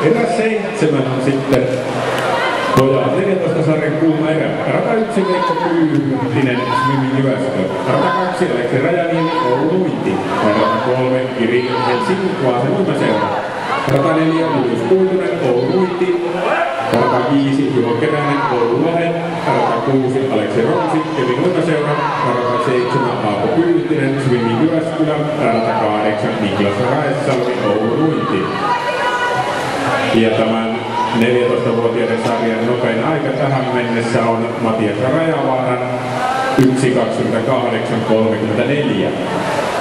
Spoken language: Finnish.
Erä 7 on sitten pojat 14 sarjan kuuma erä. Rata 1 Veikko Pyyhtinen, Smimi Jyväskö. Rata 2 Aleksi Rajaniemi, Oulu Nuitti. Rata 3 Kiri Helsingin Vaasan Uimaseura. Rata 4 Julius Kuitunen, Oulu Nuitti. Rata 5 Juho Keränen, Oulu Lahden. Rata 6 Aleksi Ronsi, Kevin Uimaseura. Rata 7 Aapo Pyyhtinen, Smimi Jyväskylä. Rata 8 Niklas Raesalmi, Oulu Nuitti. Ja tämän 14-vuotiaiden sarjan nopein aika tähän mennessä on Matias Rajavaaran 1.28.34.